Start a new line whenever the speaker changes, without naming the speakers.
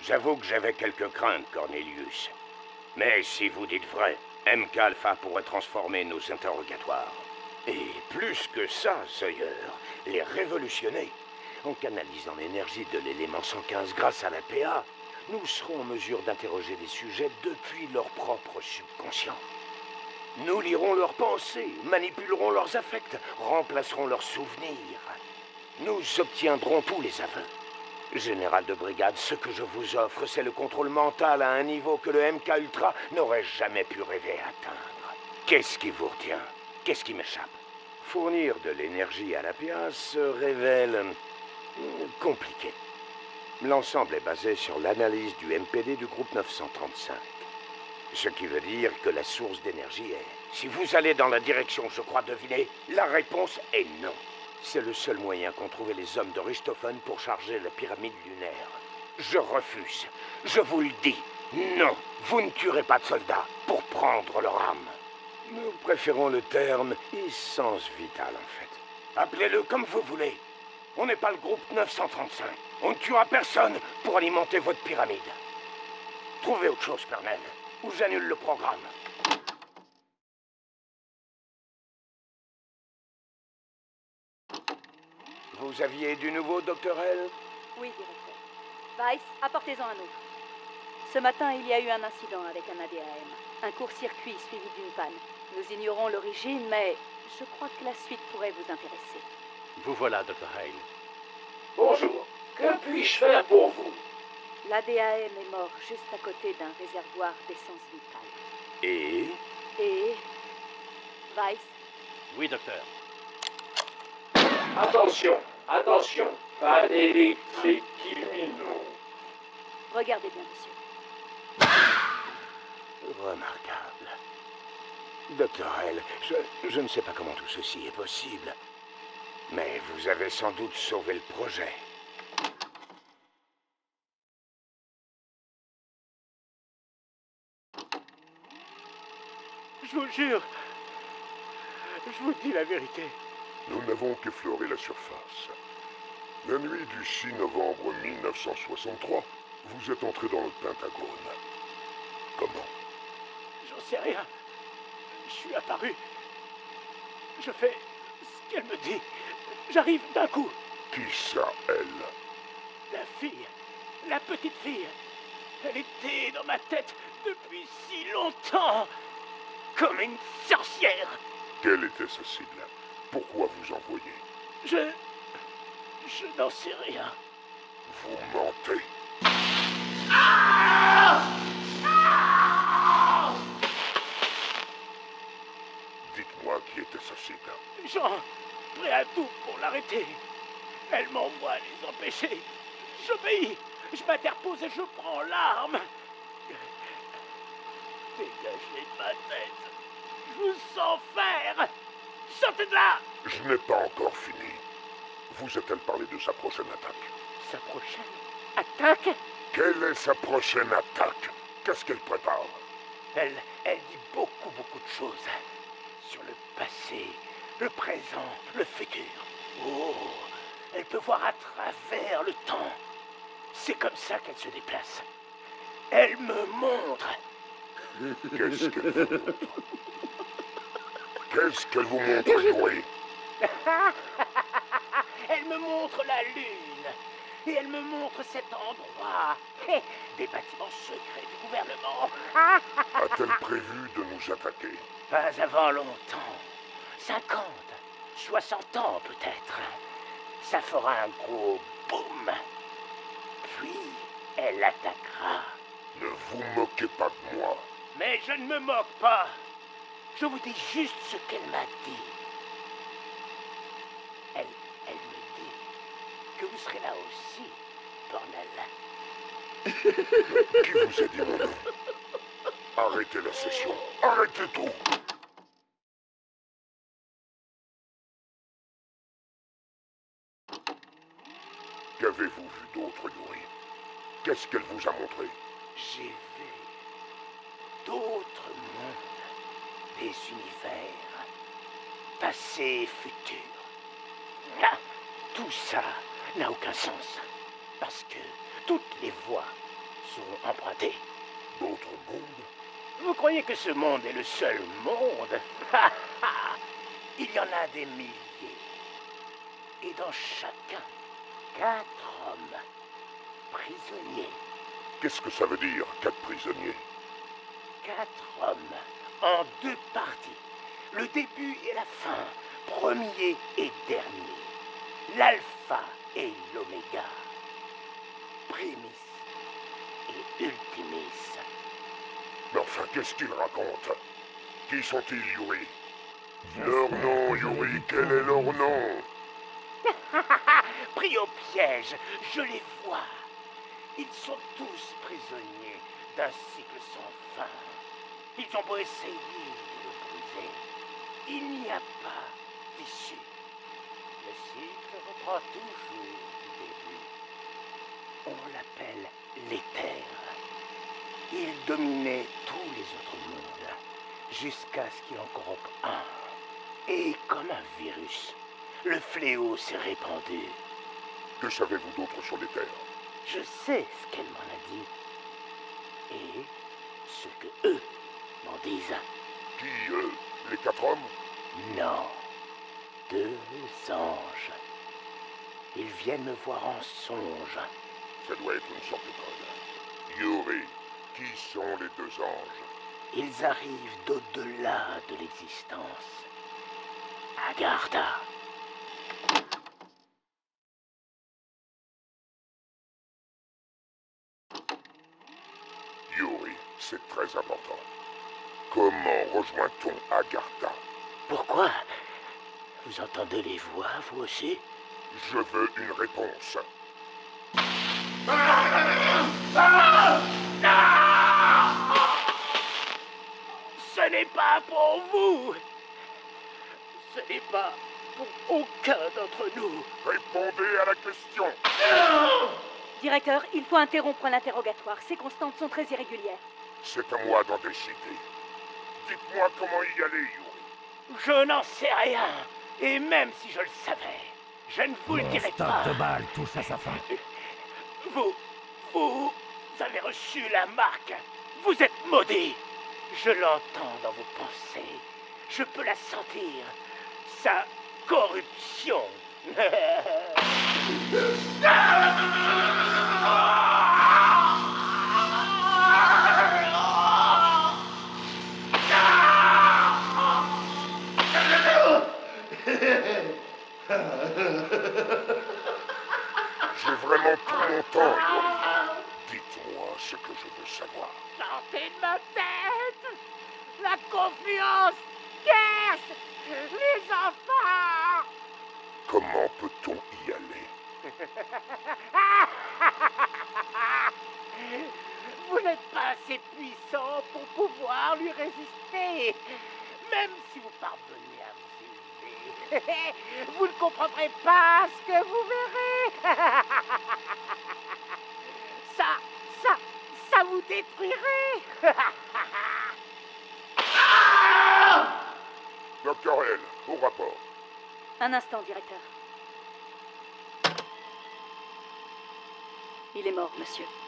J'avoue que j'avais quelques craintes, Cornelius. Mais si vous dites vrai, MK Alpha pourrait transformer nos interrogatoires. Et plus que ça, Sawyer, les révolutionner. En canalisant l'énergie de l'élément 115 grâce à la PA, nous serons en mesure d'interroger des sujets depuis leur propre subconscient. Nous lirons leurs pensées, manipulerons leurs affects, remplacerons leurs souvenirs. Nous obtiendrons tous les aveux. Général de brigade, ce que je vous offre, c'est le contrôle mental à un niveau que le MK Ultra n'aurait jamais pu rêver atteindre. Qu'est-ce qui vous retient? Qu'est-ce qui m'échappe? Fournir de l'énergie à la PA se révèle compliqué. L'ensemble est basé sur l'analyse du MPD du groupe 935. Ce qui veut dire que la source d'énergie est... Si vous allez dans la direction que je crois deviner, la réponse est non. C'est le seul moyen qu'ont trouvé les hommes de Richthofen pour charger la pyramide lunaire. Je refuse. Je vous le dis. Non, vous ne tuerez pas de soldats pour prendre leur âme. Nous préférons le terme essence vitale, en fait. Appelez-le comme vous voulez. On n'est pas le groupe 935. On ne tuera personne pour alimenter votre pyramide. Trouvez autre chose, colonel, ou j'annule le programme. Vous aviez du nouveau, Dr. L?
Oui, directeur. Weiss, apportez-en un autre. Ce matin, il y a eu un incident avec un ADAM. Un court-circuit suivi d'une panne. Nous ignorons l'origine, mais je crois que la suite pourrait vous intéresser.
Vous voilà, Dr. Hale.
Bonjour. Que puis-je faire pour vous?
L'ADAM est mort juste à côté d'un réservoir d'essence vitale.
Et
Weiss?
Oui, docteur.
Attention, attention. Pas d'électrique illuminant.
Regardez bien, monsieur.
remarquable. Dr. L, je ne sais pas comment tout ceci est possible, mais vous avez sans doute sauvé le projet.
Je vous jure, je vous dis la vérité.
Nous n'avons qu'effleuré la surface. La nuit du 6 novembre 1963, vous êtes entré dans le Pentagone. Comment?
J'en sais rien. Je suis apparu. Je fais ce qu'elle me dit. J'arrive d'un coup.
Qui ça, elle?
La fille. La petite fille. Elle était dans ma tête depuis si longtemps. Comme une sorcière.
Quelle était sa cible? Pourquoi vous envoyez?
Je n'en sais rien.
Vous mentez. Dites-moi qui était sa cible.
Jean, prêt à tout pour l'arrêter. Elle m'envoie les empêcher. J'obéis. Je m'interpose et je prends l'arme. Dégagez de ma tête. Je vous sens faire. Sortez de là.
Je n'ai pas encore fini. Vous a-t-elle parlé de sa prochaine attaque?
Sa prochaine attaque?
Quelle est sa prochaine attaque? Qu'est-ce qu'elle prépare?
Elle dit beaucoup de choses. Sur le passé, le présent, le futur. Oh, elle peut voir à travers le temps. C'est comme ça qu'elle se déplace. Elle me montre.
Qu'est-ce qu'elle vous montre? Qu'est-ce qu'elle vous montre, Yuri?
Elle me montre la lune. Et elle me montre cet endroit. Des bâtiments secrets du gouvernement.
A-t-elle prévu de nous attaquer?
Pas avant longtemps. 50, 60 ans peut-être. Ça fera un gros boum. Puis, elle attaquera.
Ne vous moquez pas de moi.
Mais je ne me moque pas. Je vous dis juste ce qu'elle m'a dit. Elle me dit que vous serez là aussi, Cornel.
Qui vous a dit mon nom? Arrêtez la session. Arrêtez tout. Qu'avez-vous vu d'autre, Yuri? Qu'est-ce qu'elle vous a montré?
J'ai vu d'autres mondes, des univers, passé et futur. Ah, tout ça n'a aucun sens, parce que toutes les voies seront empruntés.
D'autres mondes?
Vous croyez que ce monde est le seul monde? Il y en a des milliers. Et dans chacun, 4 hommes prisonniers.
Qu'est-ce que ça veut dire, 4 prisonniers?
4 hommes en 2 parties. Le début et la fin, premier et dernier. L'alpha et l'oméga. Primis et ultimis.
Mais enfin, qu'est-ce qu'ils racontent? Qui sont-ils, Yuri? Leur nom, Yuri, quel est leur nom?
Pris au piège, je les vois. Ils sont tous prisonniers d'un cycle sans fin. Ils ont beau essayer de le briser. Il n'y a pas d'issue. Le cycle reprend toujours du début. On l'appelle l'éther. Il dominait tous les autres mondes, jusqu'à ce qu'il en corrompe un. Et comme un virus, le fléau s'est répandu.
Que savez-vous d'autre sur les terres?
Je sais ce qu'elle m'en a dit. Et ce que eux m'en disent.
Qui, eux? Les 4 hommes?
Non. 2 anges. Ils viennent me voir en songe.
Ça doit être une sorte de code. Yuri, qui sont les 2 anges?
Ils arrivent d'au-delà de l'existence. Agartha.
Yuri, c'est très important. Comment rejoint-on Agartha?
Pourquoi? Vous entendez les voix, vous aussi?
Je veux une réponse.
Ce n'est pas pour vous. Ce n'est pas pour aucun d'entre nous.
Répondez à la question.
Directeur, il faut interrompre l'interrogatoire. Ces constantes sont très irrégulières.
C'est à moi d'en décider. Dites-moi comment y aller, Yuri.
Je n'en sais rien. Et même si je le savais, je ne vous le dirai pas.
Stock de balle touche à sa fin.
Vous avez reçu la marque. Vous êtes maudit. Je l'entends dans vos pensées. Je peux la sentir. Sa corruption.
J'ai vraiment tout mon temps, Yuri. Dites-moi ce que je veux savoir.
Sortez de ma tête. La confiance cache les enfants.
Comment peut-on y aller?
Vous n'êtes pas assez puissant pour pouvoir lui résister. Même si vous parvenez à vous élever, vous ne comprendrez pas ce que vous verrez. Ça vous détruirait.
Docteur L, au rapport.
Un instant, directeur. Il est mort, monsieur.